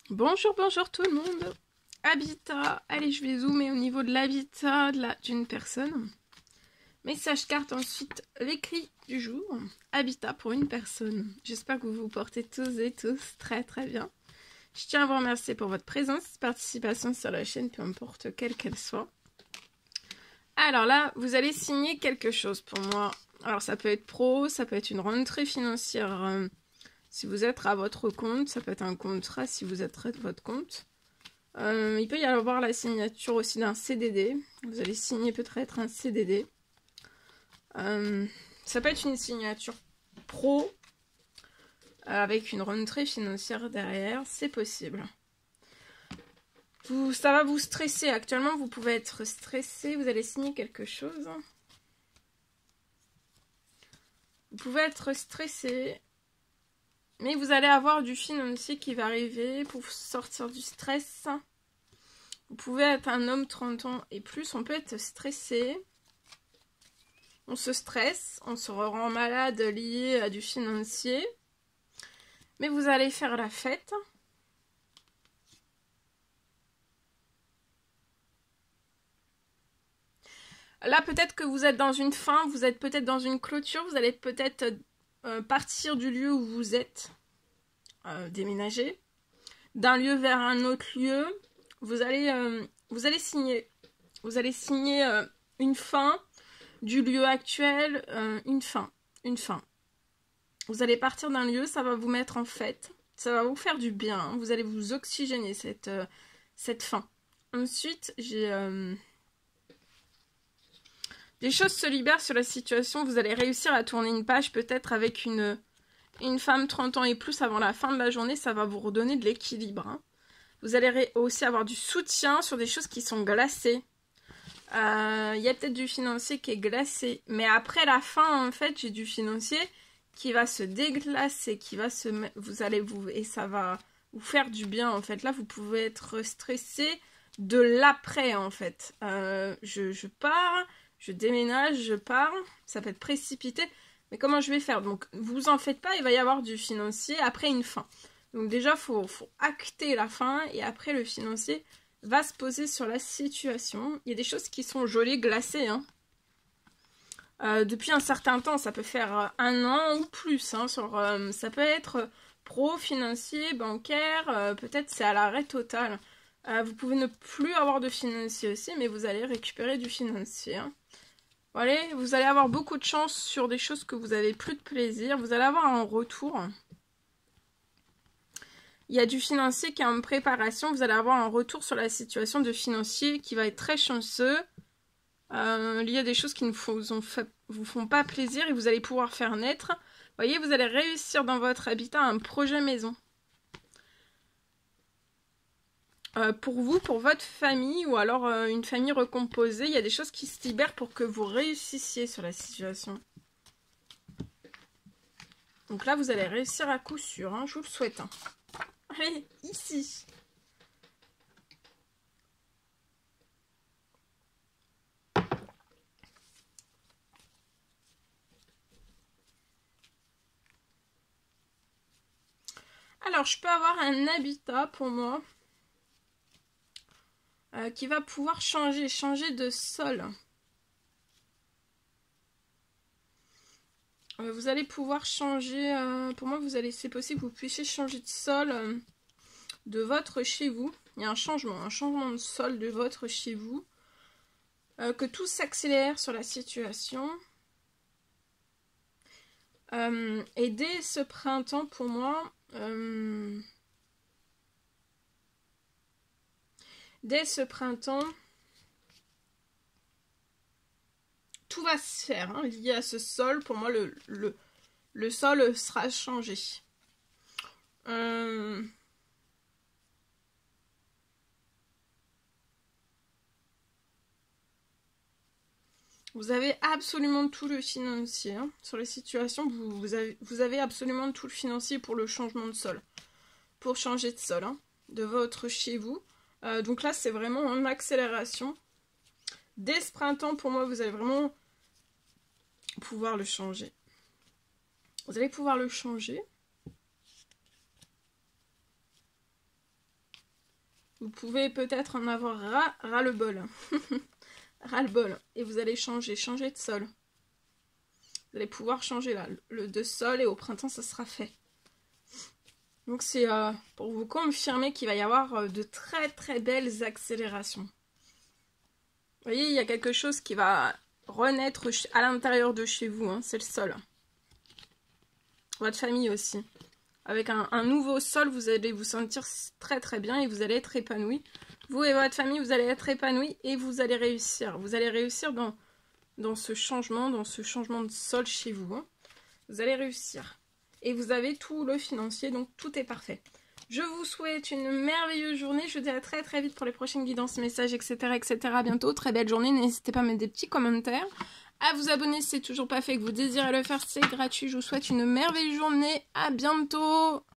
Bonjour, bonjour tout le monde. Habitat. Allez, je vais zoomer au niveau de l'habitat d'une personne. Message carte ensuite, l'écrit du jour. Habitat pour une personne. J'espère que vous vous portez tous et tous très très bien. Je tiens à vous remercier pour votre présence, participation sur la chaîne, peu importe quelle qu'elle soit. Alors là, vous allez signer quelque chose pour moi. Alors ça peut être pro, ça peut être une rentrée financière si vous êtes à votre compte, ça peut être un contrat si vous êtes à votre compte. Il peut y avoir la signature aussi d'un CDD. Vous allez signer peut-être un CDD. Ça peut être une signature pro avec une rentrée financière derrière. C'est possible. Ça va vous stresser. Actuellement, vous pouvez être stressé. Vous allez signer quelque chose. Vous pouvez être stressé. Mais vous allez avoir du financier qui va arriver pour sortir du stress. Vous pouvez être un homme 30 ans et plus. On peut être stressé. On se stresse. On se rend malade lié à du financier. Mais vous allez faire la fête. Là, peut-être que vous êtes dans une fin. Vous êtes peut-être dans une clôture. Vous allez peut-être partir du lieu où vous êtes. Déménager. D'un lieu vers un autre lieu. Vous allez signer. Vous allez signer une fin du lieu actuel. Une fin. Vous allez partir d'un lieu, ça va vous mettre en fête. Ça va vous faire du bien. Hein. Vous allez vous oxygéner cette fin. Ensuite, des choses se libèrent sur la situation. Vous allez réussir à tourner une page peut-être avec une femme 30 ans et plus avant la fin de la journée. Ça va vous redonner de l'équilibre. Hein. Vous allez aussi avoir du soutien sur des choses qui sont glacées. Il y a peut-être du financier qui est glacé. Mais après la fin, en fait, j'ai du financier qui va se déglacer, et ça va vous faire du bien, en fait. Là, vous pouvez être stressé de l'après, en fait. Je pars, je déménage, je pars. Ça peut être précipité. Mais comment je vais faire? Donc, vous en faites pas, il va y avoir du financier après une fin. Donc déjà, faut acter la fin et après le financier va se poser sur la situation. Il y a des choses qui sont gelées, glacées. Hein. Depuis un certain temps, ça peut faire 1 an ou plus. Hein, ça peut être pro, financier, bancaire. Peut-être c'est à l'arrêt total. Vous pouvez ne plus avoir de financier aussi, mais vous allez récupérer du financier. Hein. Voilà, vous allez avoir beaucoup de chance sur des choses que vous avez plus de plaisir. Vous allez avoir un retour. Il y a du financier qui est en préparation. Vous allez avoir un retour sur la situation de financier qui va être très chanceux. Il y a des choses qui ne vous font pas plaisir et vous allez pouvoir faire naître. Vous voyez, vous allez réussir dans votre habitat un projet maison. Pour vous, pour votre famille ou alors une famille recomposée, il y a des choses qui se libèrent pour que vous réussissiez sur la situation. Donc là, vous allez réussir à coup sûr. Hein, je vous le souhaite. Hein. Allez, ici. Alors, je peux avoir un habitat pour moi qui va pouvoir changer de sol. Vous allez pouvoir changer, pour moi, c'est possible que vous puissiez changer de sol de votre chez vous. Il y a un changement de sol de votre chez vous. Que tout s'accélère sur la situation. Et dès ce printemps, pour moi, dès ce printemps, tout va se faire hein, lié à ce sol. Pour moi, le sol sera changé. Vous avez absolument tout le financier hein, sur les situations. Vous avez absolument tout le financier pour le changement de sol. Pour changer de sol hein, de votre chez vous. Donc là, c'est vraiment en accélération. Dès ce printemps, pour moi, vous allez vraiment pouvoir le changer. Vous allez pouvoir le changer. Vous pouvez peut-être en avoir ras-le-bol. Ras-le-bol. Et vous allez changer de sol. Vous allez pouvoir changer là, de sol et au printemps, ça sera fait. Donc c'est pour vous confirmer qu'il va y avoir de très très belles accélérations. Vous voyez, il y a quelque chose qui va renaître à l'intérieur de chez vous, hein, c'est le sol. Votre famille aussi. Avec un nouveau sol, vous allez vous sentir très très bien et vous allez être épanoui. Vous et votre famille, vous allez être épanouis et vous allez réussir. Vous allez réussir dans ce changement de sol chez vous. Hein. Vous allez réussir. Et vous avez tout le financier, donc tout est parfait. Je vous souhaite une merveilleuse journée. Je vous dis à très très vite pour les prochaines guidances, messages, etc. etc. À bientôt. Très belle journée. N'hésitez pas à mettre des petits commentaires. À vous abonner si c'est toujours pas fait, que vous désirez le faire, c'est gratuit. Je vous souhaite une merveilleuse journée. À bientôt.